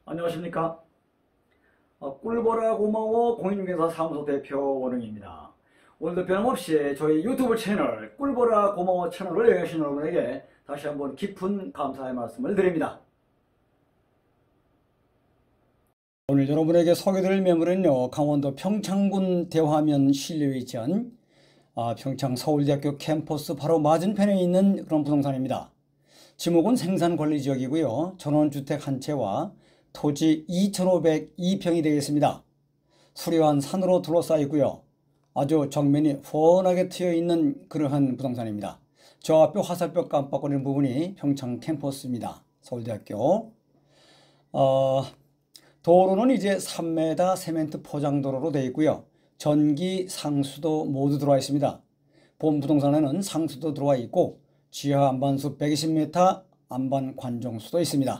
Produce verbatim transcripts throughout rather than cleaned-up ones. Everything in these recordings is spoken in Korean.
안녕하십니까. 어, 꿀보라 고마워 공인중개사 사무소 대표 원흥입니다. 오늘도 변함없이 저희 유튜브 채널 꿀보라 고마워 채널을 여행하신 여러분에게 다시 한번 깊은 감사의 말씀을 드립니다. 오늘 여러분에게 소개드릴 매물은요, 강원도 평창군 대화면 신뢰위치한 아, 평창 서울대학교 캠퍼스 바로 맞은편에 있는 그런 부동산입니다. 지목은 생산관리지역이고요, 전원주택 한 채와 토지 이천오백이 평이 되겠습니다. 수려한 산으로 둘러싸이고요, 아주 정면이 훤하게 트여있는 그러한 부동산입니다. 저 앞에 화살표 깜빡거리는 부분이 평창 캠퍼스입니다. 서울대학교. 어, 도로는 이제 삼 미터 세멘트 포장도로로 되어 있고요, 전기, 상수도 모두 들어와 있습니다. 본 부동산에는 상수도 들어와 있고 지하 안반수 백이십 미터 안반 관정수도 있습니다.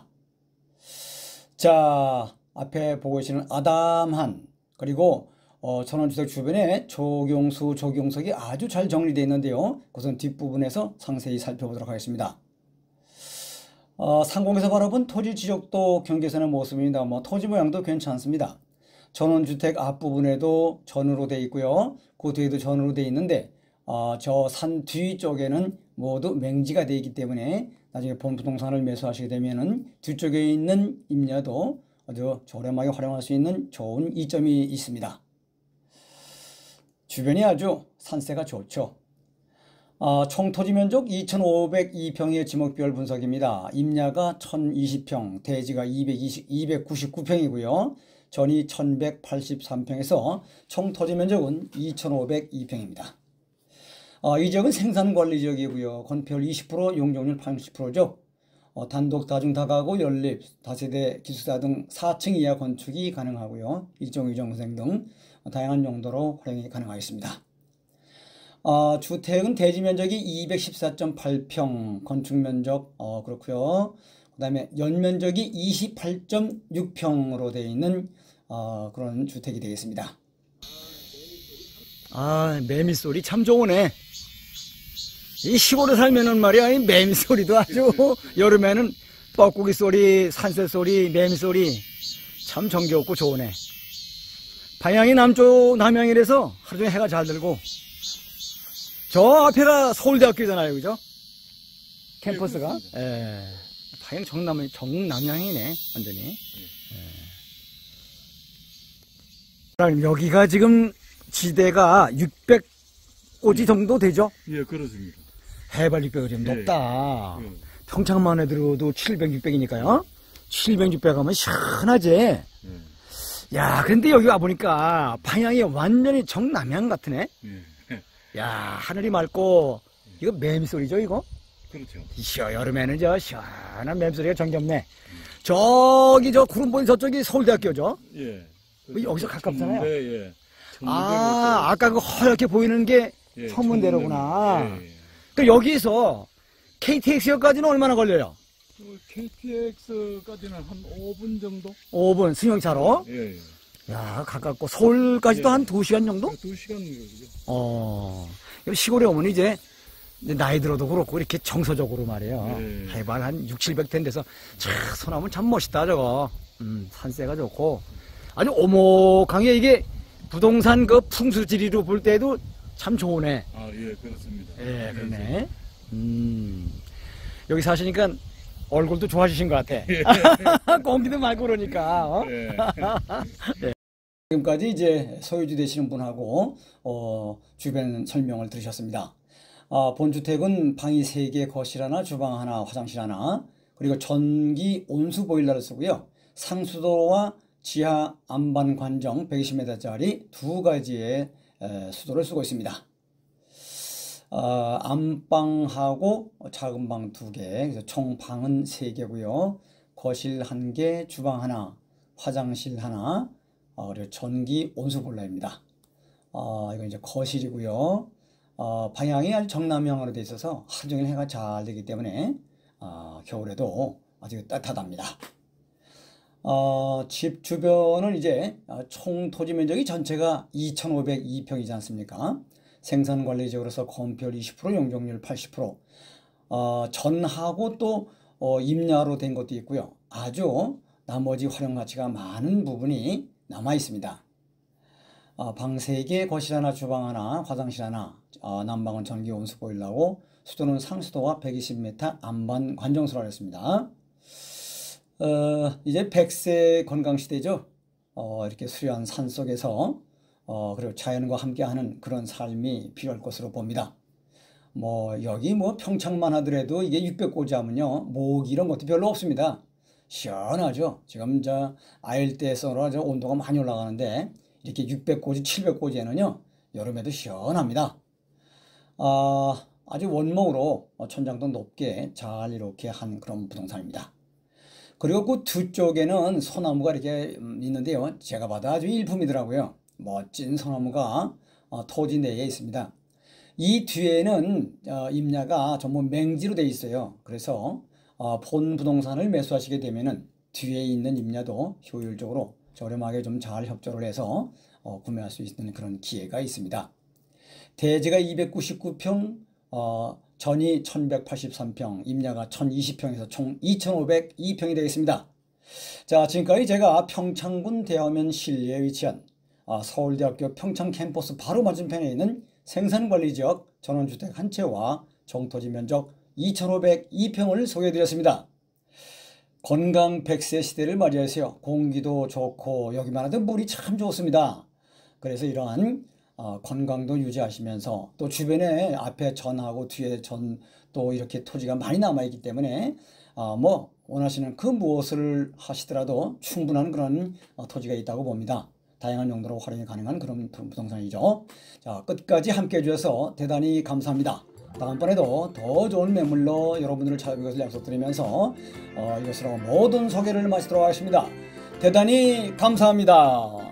자, 앞에 보고 계시는 아담한, 그리고 어, 전원주택 주변에 조경수, 조경석이 아주 잘 정리되어 있는데요, 그것은 뒷부분에서 상세히 살펴보도록 하겠습니다. 어, 상공에서 바라본 토지 지적도 경계선의 모습입니다. 뭐 토지 모양도 괜찮습니다. 전원주택 앞부분에도 전으로 되어 있고요, 그 뒤에도 전으로 되어 있는데 어, 저 산 뒤쪽에는 모두 맹지가 되어 있기 때문에 나중에 본 부동산을 매수하시게 되면은 뒤쪽에 있는 임야도 아주 저렴하게 활용할 수 있는 좋은 이점이 있습니다. 주변이 아주 산세가 좋죠. 어, 총 토지 면적 이천오백이 평의 지목별 분석입니다. 임야가 천이십 평, 대지가 이백구십구 평이고요. 전이 천백팔십삼 평에서 총 토지 면적은 이천오백이 평입니다. 어, 이 지역은 생산관리지역이고요. 건폐율 이십 퍼센트, 용적률 팔십 퍼센트죠. 어, 단독, 다중, 다가구, 연립, 다세대, 기숙사 등 사 층 이하 건축이 가능하고요, 일종, 이종생 등 다양한 용도로 활용이 가능하겠습니다. 어, 주택은 대지 면적이 이백십사 점 팔 평, 건축 면적 어, 그렇고요. 그 다음에 연면적이 이십팔 점 육 평으로 되어 있는 어, 그런 주택이 되겠습니다. 아, 매미 소리 참 좋으네. 이 시골에 살면은 말이야, 이 매미 소리도 아주 여름에는 뻐꾸기 소리, 산새 소리, 매미 소리 참 정겹고 좋으네. 방향이 남쪽 남향이라서 하루 종일 해가 잘 들고, 저 앞에가 서울대학교잖아요, 그죠? 캠퍼스가. 예. 예. 방향 정남, 정남향이네, 완전히. 예. 여기가 지금 지대가 육백 고지 정도 되죠? 예, 그렇습니다. 해발 육백이 좀 예, 높다. 예. 평창만 해도 칠백, 육백이니까요. 칠백, 육백 하면 시원하지? 예. 야, 근데 여기 와보니까 방향이 완전히 정남향 같으네? 예. 야, 하늘이 맑고, 이거 매미소리죠, 이거? 그렇죠. 시어, 여름에는 저 시원한 매미소리가 정겹네. 음. 저기 저 구름 보인 저쪽이 서울대학교죠? 예. 여기서 가깝잖아요. 네, 예. 아, 아까 그 허옇게 보이는 게 예, 천문대로구나. 예, 예. 그 여기서 케이티엑스역까지는 얼마나 걸려요? 케이티엑스까지는 한 오 분 정도? 오 분 승용차로? 예, 예. 야, 가깝고 서울까지도 예. 한 두 시간 정도? 두 시간 정도죠. 어. 시골에 오면 이제 나이 들어도 그렇고 이렇게 정서적으로 말이에요. 예. 해발 한 육, 칠백 텐 데서 차, 소나무 참 멋있다 저거. 음, 산세가 좋고 아주 오목하게 이게 부동산 그 풍수지리로 볼 때도 참 좋으네. 아, 예, 그렇습니다. 예, 그러네. 음, 여기 사시니까 얼굴도 좋아지신 것 같아. 예. 공기도 맑고 그러니까. 어? 예. 네. 지금까지 이제 소유주 되시는 분하고 어, 주변 설명을 들으셨습니다. 아, 본주택은 방이 세 개, 거실 하나, 주방 하나, 화장실 하나, 그리고 전기 온수 보일러를 쓰고요, 상수도와 지하 안반 관정 백이십 미터짜리 두 가지의 에, 수도를 쓰고 있습니다. 어, 안방하고 작은 방 두 개, 그래서 총 방은 세 개고요. 거실 한 개, 주방 하나, 화장실 하나, 어, 그리고 전기 온수 보일러입니다. 어, 이건 이제 거실이고요. 어, 방향이 아주 정남향으로 되어 있어서 하루 종일 해가 잘 되기 때문에 어, 겨울에도 아주 따뜻하답니다. 어, 집 주변은 이제 총 토지 면적이 전체가 이천오백이 평이지 않습니까? 생산관리지역으로서 건폐율 이십 퍼센트, 용적률 팔십 퍼센트, 어, 전하고 또 어, 임야로 된 것도 있고요. 아주 나머지 활용 가치가 많은 부분이 남아 있습니다. 어, 방 세 개, 거실 하나, 주방 하나, 화장실 하나, 어, 난방은 전기 온수 보일러고 수도는 상수도와 백이십 미터 안반 관정수로 하였습니다. 어, 이제 백 세 건강시대죠. 어, 이렇게 수려한 산 속에서 어, 그리고 자연과 함께하는 그런 삶이 필요할 것으로 봅니다. 뭐 여기 뭐 평창만 하더라도 이게 육백 고지 하면요 모기 이런 것도 별로 없습니다. 시원하죠. 지금 저 아열대성으로 저 온도가 많이 올라가는데 이렇게 육백 고지, 칠백 고지에는요 여름에도 시원합니다. 아, 아주 원목으로 천장도 높게 잘 이렇게 한 그런 부동산입니다. 그리고 그 두 쪽에는 소나무가 이렇게 있는데요. 제가 봐도 아주 일품이더라고요. 멋진 소나무가 어, 토지 내에 있습니다. 이 뒤에는 어, 임야가 전부 맹지로 되어 있어요. 그래서 어, 본 부동산을 매수하시게 되면은 뒤에 있는 임야도 효율적으로 저렴하게 좀 잘 협조를 해서 어, 구매할 수 있는 그런 기회가 있습니다. 대지가 이백구십구 평, 어, 전이 천백팔십삼 평, 임야가 천이십 평에서 총 이천오백이 평이 되겠습니다. 자, 지금까지 제가 평창군 대화면 실내에 위치한 아, 서울대학교 평창 캠퍼스 바로 맞은편에 있는 생산관리지역 전원주택 한 채와 정토지 면적 이천오백이 평을 소개해드렸습니다. 건강 백 세 시대를 맞이해서요. 공기도 좋고 여기만 하던 물이 참 좋습니다. 그래서 이러한 어, 건강도 유지하시면서 또 주변에 앞에 전하고 뒤에 전 또 이렇게 토지가 많이 남아있기 때문에 어, 뭐 원하시는 그 무엇을 하시더라도 충분한 그런 어, 토지가 있다고 봅니다. 다양한 용도로 활용이 가능한 그런 부동산이죠. 자, 끝까지 함께 해주셔서 대단히 감사합니다. 다음번에도 더 좋은 매물로 여러분들을 찾아뵙을 것을 약속드리면서 어, 이것으로 모든 소개를 마치도록 하겠습니다. 대단히 감사합니다.